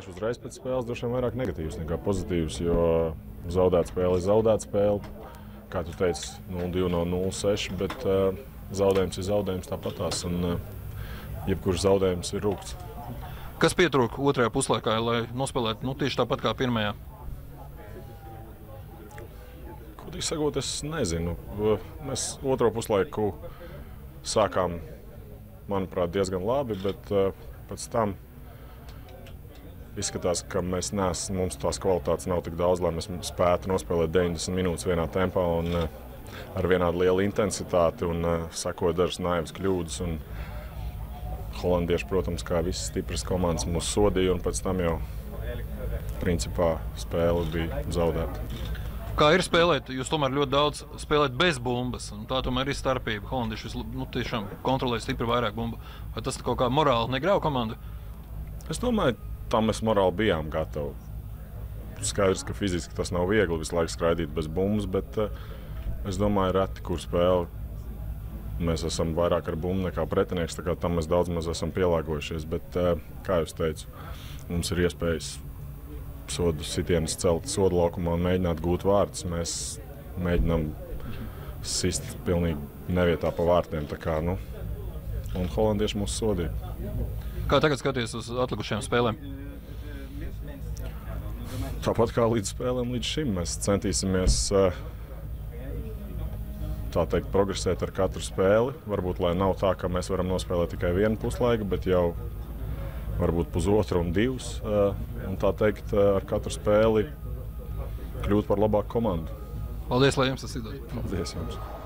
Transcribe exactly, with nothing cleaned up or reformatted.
runāšu uzreiz pēc spēles, droši vien vairāk negatīvs nekā pozitīvs, jo zaudēt spēle ir zaudēt spēle. Kā tu teici, nulle divi no nulle seši, bet uh, zaudējums ir zaudējums tāpatās, un uh, jebkurš zaudējums ir rūgts. Kas pietrūka otrajā puslaikā, lai nospēlētu nu, tieši tāpat kā pirmajā? Kodīgi sakot, es nezinu. Mēs otro puslaiku sākām, manuprāt, diezgan labi, bet uh, pēc tam izskatās, ka mēs neesam, mums tās kvalitātes nav tik daudz, lai mēs spētu nospēlēt deviņdesmit minūtes vienā tempā un uh, ar vienādu lielu intensitāti un uh, sakoja dažas naivas kļūdas. Un holandieši, protams, kā visas stipras komandas mūs sodīja, un pēc tam jau principā spēle bija zaudēta. Kā ir spēlēt? Jūs tomēr ļoti daudz spēlēt bez bumbas, un tā tomēr ir starpība. Holandieši nu, tiešām kontrolē stipri vairāk bumbu. Vai tas kaut kā morāli negrauj komandu? Es domāju, tam mēs morāli bijām gatavi. Skaidrs, ka fiziski tas nav viegli visu laiku skraidīt bez bumbas, bet uh, es domāju, reti, kur spēle mēs esam vairāk ar bumbu nekā pretinieks, tā kā tam mēs daudz maz esam pielāgojušies. Bet, uh, kā jūs teicu, mums ir iespējas sodu sitienas celt sodu laukumā un mēģināt gūt vārtus. Mēs mēģinām sist pilnīgi nevietā pa vārtiem, tā kā, nu, un holandieši mūs sodīja. Kā tagad skaties uz atlikušajām spēlēm? Tāpat kā līdz spēlēm līdz šim, mēs centīsimies tā teikt progresēt ar katru spēli. Varbūt, lai nav tā, ka mēs varam nospēlēt tikai vienu puslaiku, bet jau varbūt pusotru un divus. Un tā teikt, ar katru spēli kļūt par labāku komandu. Paldies, lai jums tas izdodas. Paldies jums.